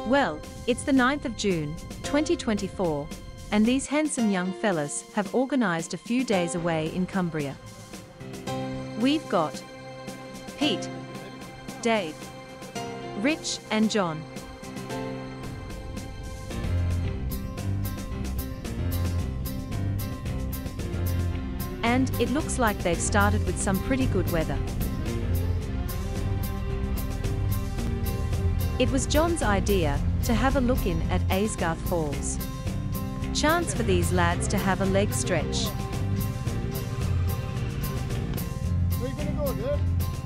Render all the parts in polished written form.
Well, it's the 9th of June, 2024, and these handsome young fellas have organized a few days away in Cumbria. We've got Pete, Dave, Rich, and John. And it looks like they've started with some pretty good weather. It was John's idea to have a look in at Aysgarth Falls. Chance for these lads to have a leg stretch. Where are you gonna go,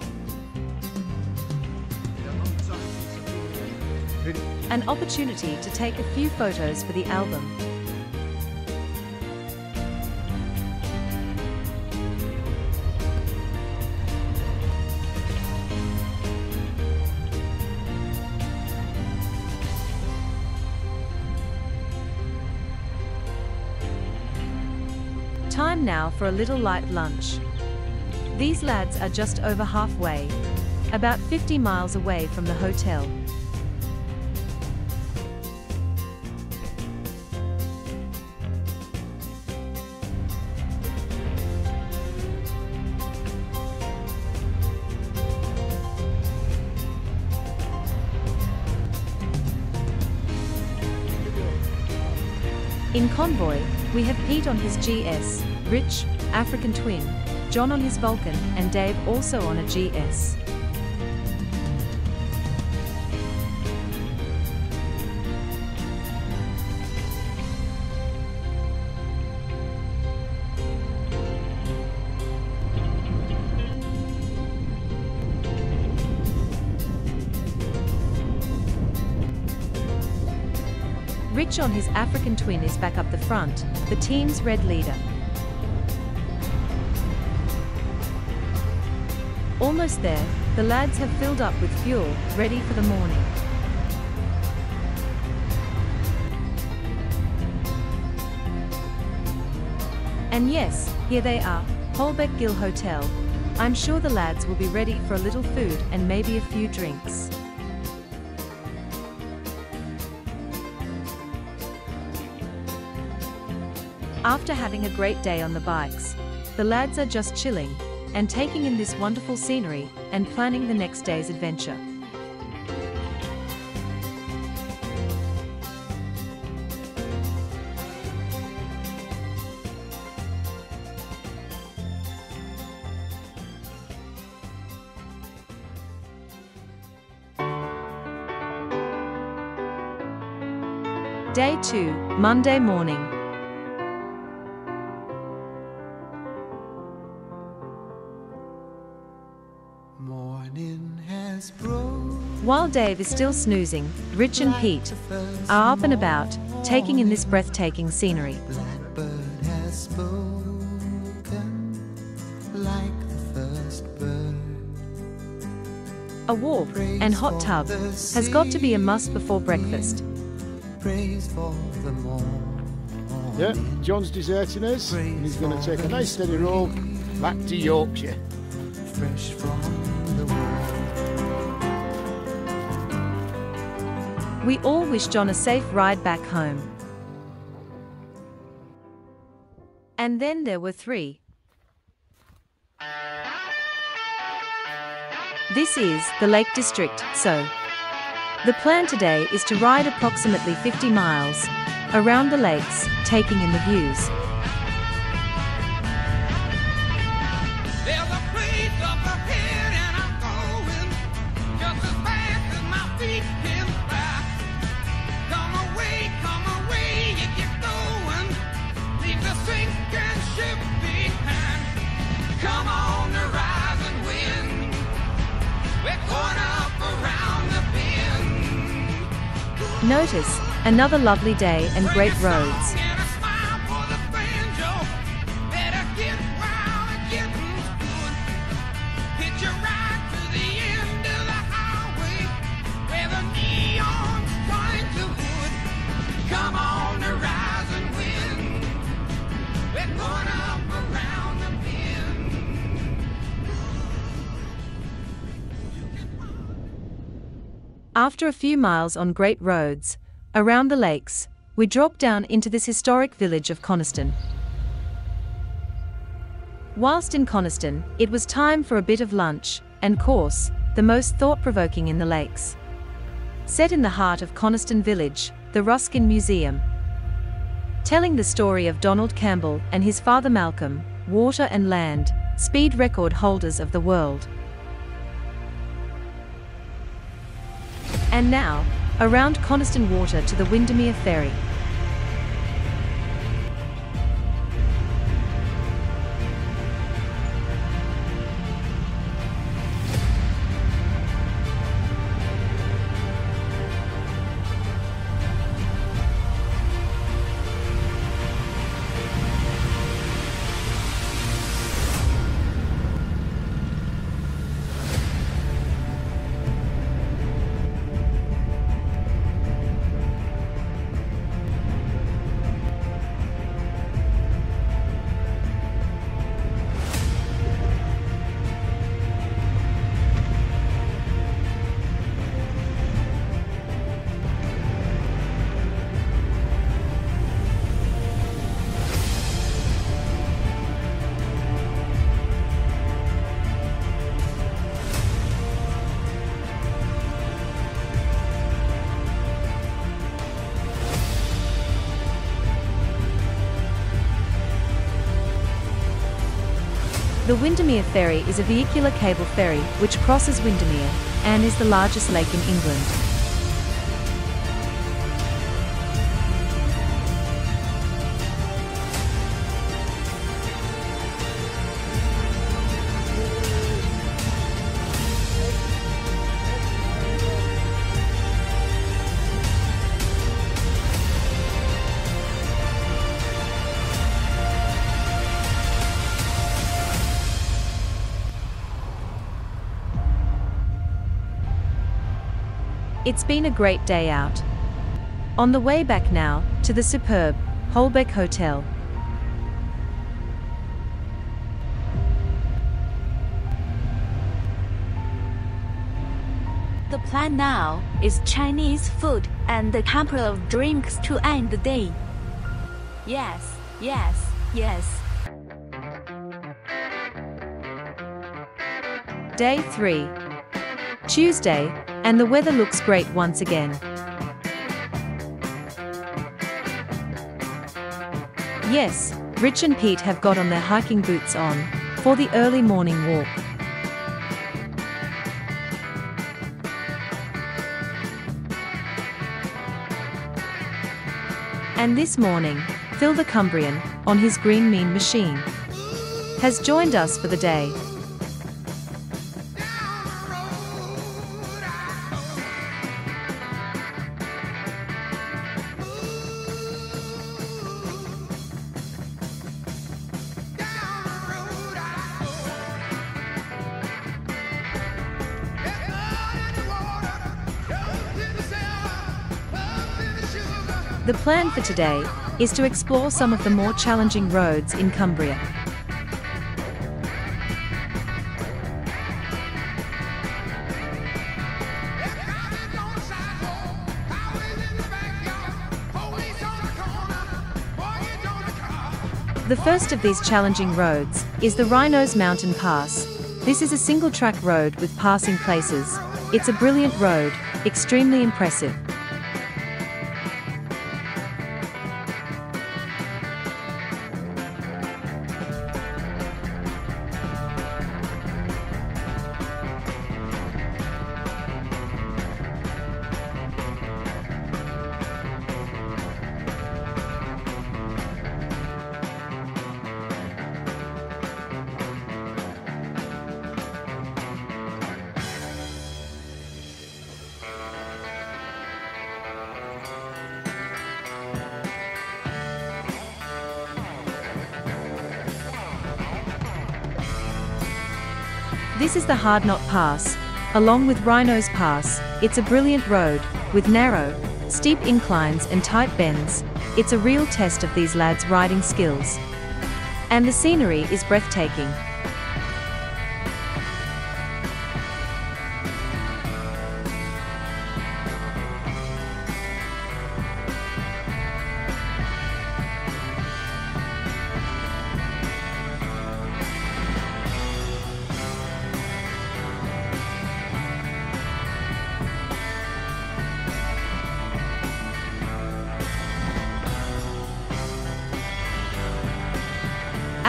Dave? An opportunity to take a few photos for the album. Time now for a little light lunch. These lads are just over halfway, about 50 miles away from the hotel. In convoy, we have Pete on his GS, Rich, African Twin, John on his Vulcan, and Dave also on a GS. Rich on his African Twin is back up the front, the team's red leader. Almost there, the lads have filled up with fuel, ready for the morning. And yes, here they are, Holbeck Gill Hotel. I'm sure the lads will be ready for a little food and maybe a few drinks. After having a great day on the bikes, the lads are just chilling and taking in this wonderful scenery and planning the next day's adventure. Day 2, Monday morning. While Dave is still snoozing, Rich and Pete are up and about, taking in this breathtaking scenery. Blackbird has spoken like the first bird. A walk and hot tub has got to be a must before breakfast. Praise for the morning. Yeah, John's deserting us, and he's going to take a nice steady roll back to Yorkshire. Fresh from the world. We all wish John a safe ride back home. And then there were 3. This is the Lake District, so the plan today is to ride approximately 50 miles around the lakes, taking in the views. Notice, another lovely day and great roads. After a few miles on great roads, around the lakes, we drop down into this historic village of Coniston. Whilst in Coniston, it was time for a bit of lunch, and course, the most thought-provoking in the lakes. Set in the heart of Coniston Village, the Ruskin Museum. Telling the story of Donald Campbell and his father Malcolm, water and land, speed record holders of the world. And now, around Coniston Water to the Windermere Ferry. The Windermere Ferry is a vehicular cable ferry which crosses Windermere and is the largest lake in England. It's been a great day out. On the way back now, to the superb Holbeck Hotel. The plan now is Chinese food and a couple of drinks to end the day. Yes, yes, yes. Day 3. Tuesday, and the weather looks great once again. Yes, Rich and Pete have got on their hiking boots on for the early morning walk. And this morning, Phil the Cumbrian, on his green mean machine, has joined us for the day. The plan for today is to explore some of the more challenging roads in Cumbria. The first of these challenging roads is the Wrynose Mountain Pass. This is a single-track road with passing places. It's a brilliant road, extremely impressive. This is the Hard Knot Pass, along with Wrynose Pass. It's a brilliant road, with narrow, steep inclines and tight bends. It's a real test of these lads' riding skills. And the scenery is breathtaking.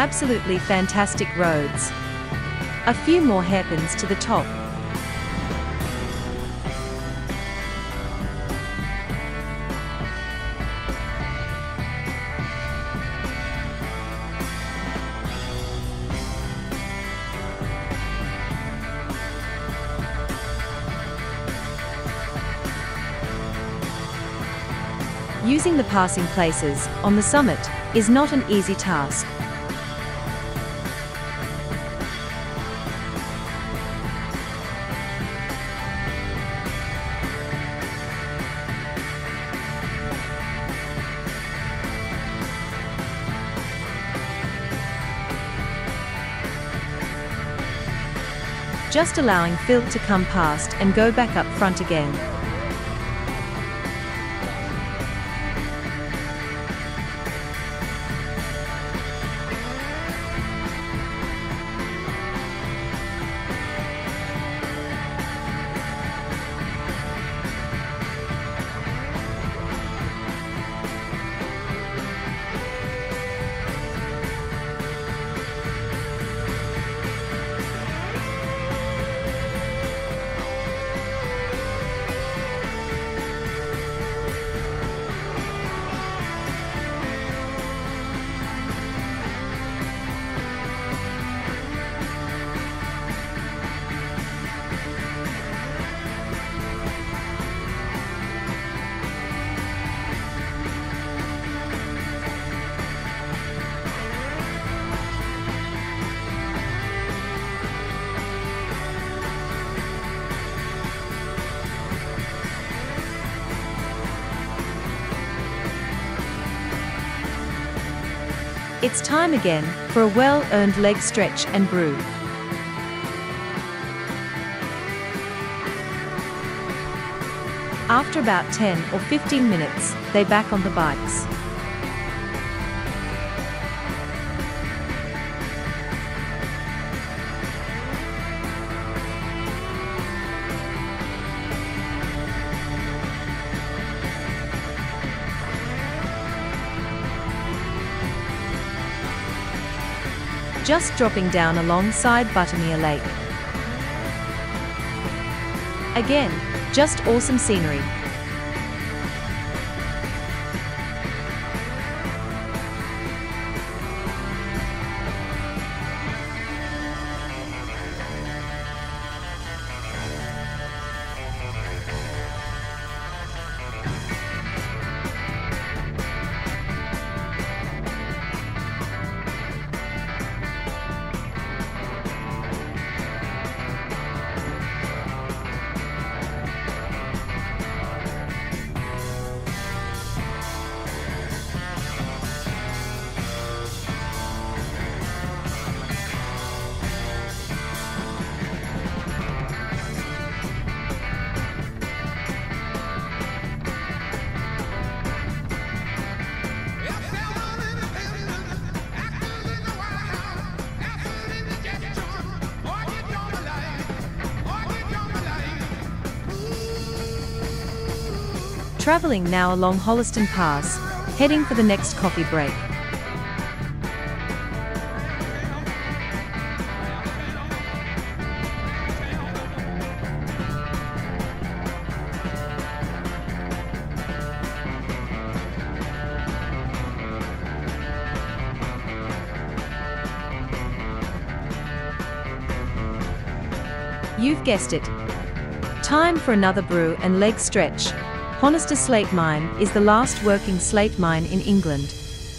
Absolutely fantastic roads. A few more hairpins to the top. Using the passing places on the summit is not an easy task. Just allowing Phil to come past and go back up front again. It's time again for a well-earned leg stretch and brew. After about 10 or 15 minutes, they're back on the bikes. Just dropping down alongside Buttermere Lake. Again, just awesome scenery. Travelling now along Holliston Pass, heading for the next coffee break. You've guessed it. Time for another brew and leg stretch. Honister Slate Mine is the last working slate mine in England.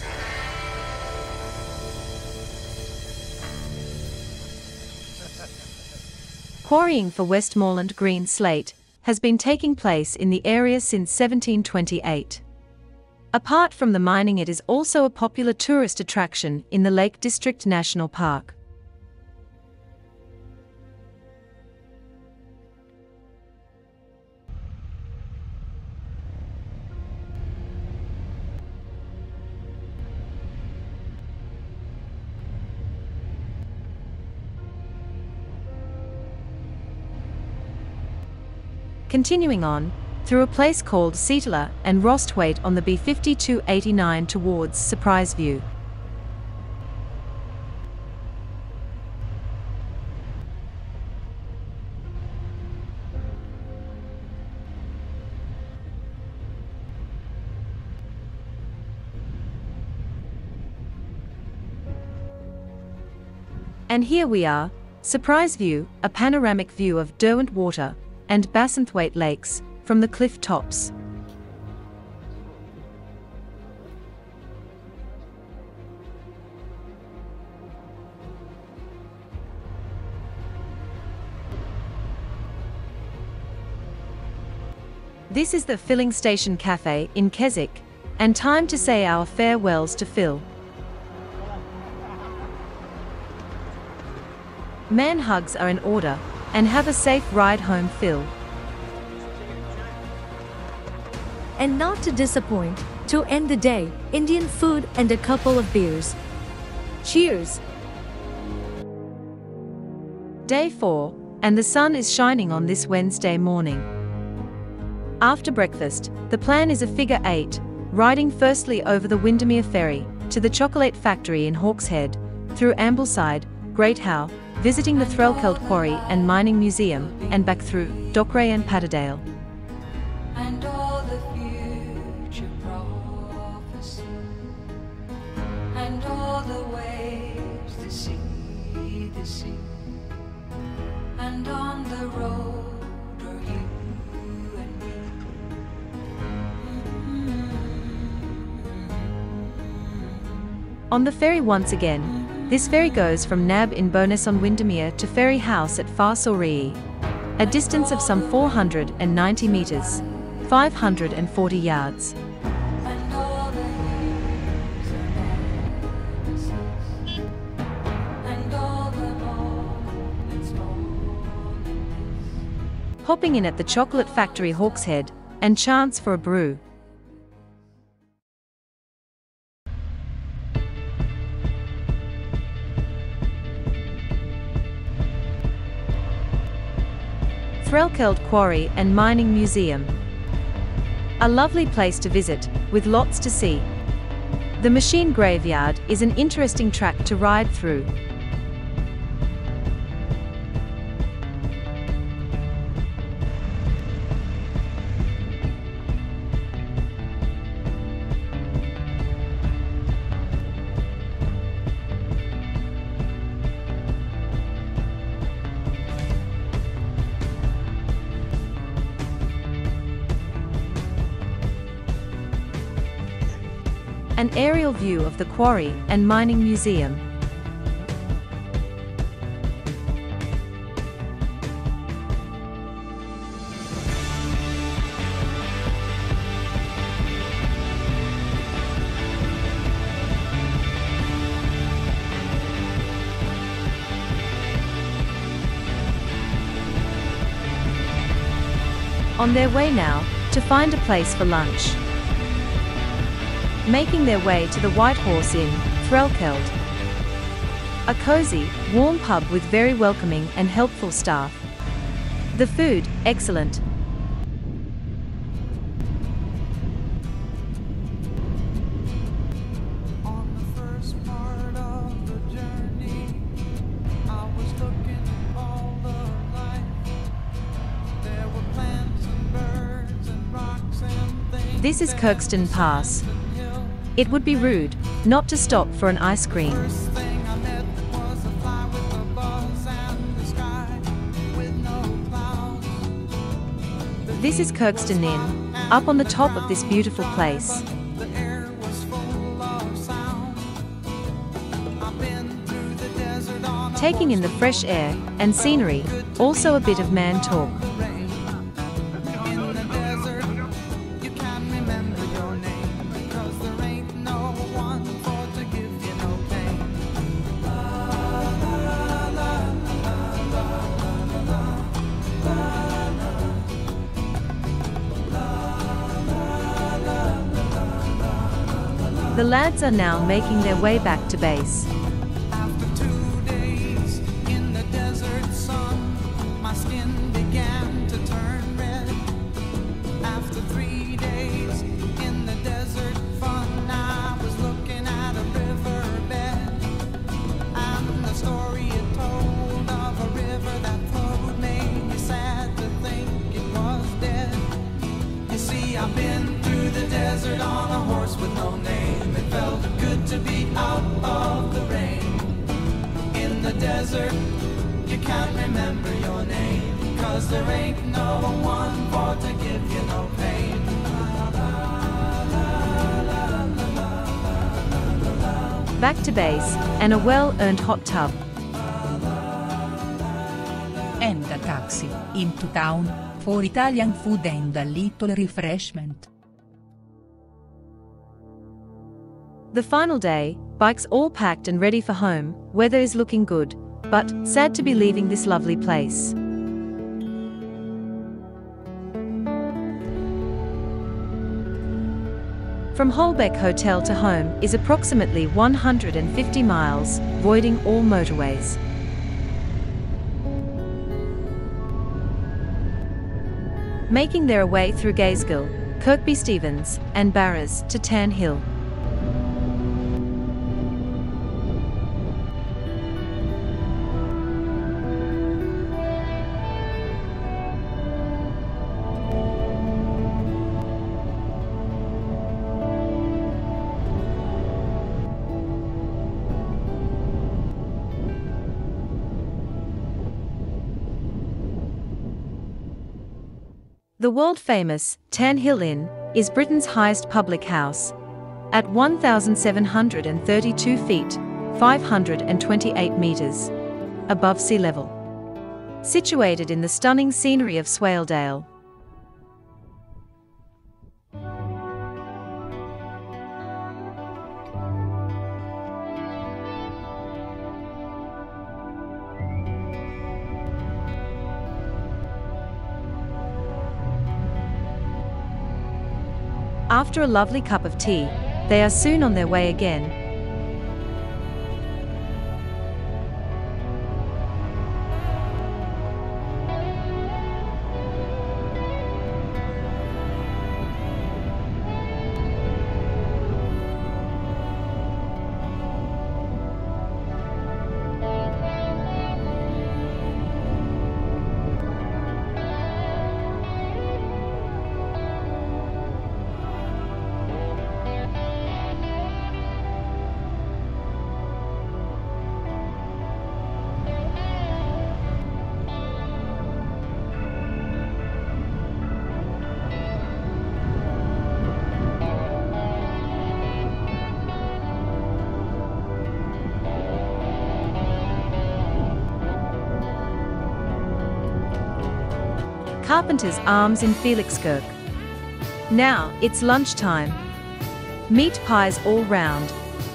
Quarrying for Westmoreland green slate has been taking place in the area since 1728. Apart from the mining, it is also a popular tourist attraction in the Lake District National Park. Continuing on, through a place called Seattle and Rostwaite on the B5289 towards Surprise View. And here we are, surprise view, a panoramic view of Derwent Water and Bassenthwaite Lakes from the cliff tops. This is the Filling Station Cafe in Keswick, and time to say our farewells to Phil. Man hugs are in order, and have a safe ride home, Phil. And not to disappoint, to end the day, Indian food and a couple of beers. Cheers! Day 4, and the sun is shining on this Wednesday morning. After breakfast, the plan is a figure 8, riding firstly over the Windermere Ferry, to the Chocolate Factory in Hawkshead, through Ambleside, Great Howe, visiting the Threlkeld Quarry and Mining Museum, and back through Dockeray and Patterdale. And all the future prophecy, and all the waves, the sea, and on the road are you and me. On the ferry once again. This ferry goes from Nab in Bowness on Windermere to Ferry House at Farsoree, a distance of some 490 metres, 540 yards. And all the hills and the seas, and all the moments more than this. Hopping in at the Chocolate Factory Hawkshead, and chance for a brew. Threlkeld Quarry and Mining Museum. A lovely place to visit, with lots to see. The Machine Graveyard is an interesting track to ride through. An aerial view of the quarry and mining museum. On their way now to find a place for lunch. Making their way to the White Horse Inn, Threlkeld. A cozy, warm pub with very welcoming and helpful staff. The food, excellent. On the first part of the journey, I was looking at all the life. There were plants and birds and rocks and things. This is Kirkston Pass. It would be rude not to stop for an ice cream. First thing I met was a fly with a buzz and the sky with no clouds. This is Kirkston Inn, up on the top of this beautiful place. The air was full of sound. I've been through the desert on a Taking in the fresh air and scenery, also a bit of man talk. in the desert. You can remember your name because there ain't no one for to give you no pain. The lads are now making their way back to base. After 2 days in the desert sun, my skin began to turn red. After 3 days in the desert fun, I was looking at a riverbed, and the story it told of a river that flowed made me sad to think it was dead. You see, I've been through the desert on a horse with no name. It felt good to be out of the rain. desert, you can't remember your name, 'cause there ain't no one for to give you no pain. Back to base, and a well-earned hot tub. And a taxi into town for Italian food and a little refreshment. The final day, bikes all packed and ready for home, weather is looking good, but sad to be leaving this lovely place. From Holbeck Hotel to home is approximately 150 miles, avoiding all motorways. Making their way through Gazegill, Kirkby Stevens, and Barras to Tan Hill. The world-famous Tan Hill Inn is Britain's highest public house. At 1,732 feet, 528 meters above sea level. Situated in the stunning scenery of Swaledale. After a lovely cup of tea, they are soon on their way again. Carpenter's Arms in Felixkirk. Now, it's lunchtime. Meat pies all round.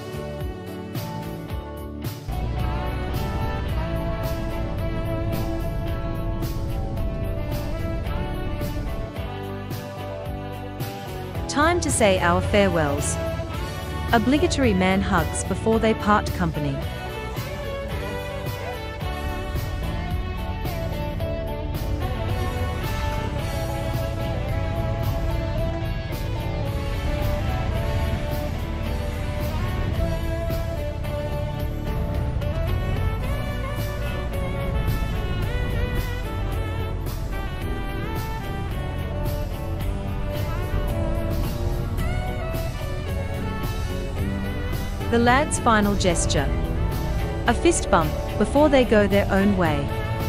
Time to say our farewells. Obligatory man hugs before they part company. The lads' final gesture. A fist bump before they go their own way.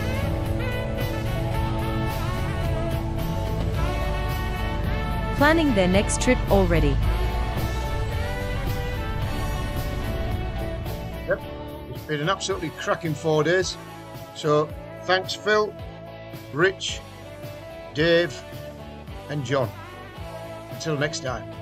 Planning their next trip already. Yep, it's been an absolutely cracking 4 days. So thanks Phil, Rich, Dave and John. Until next time.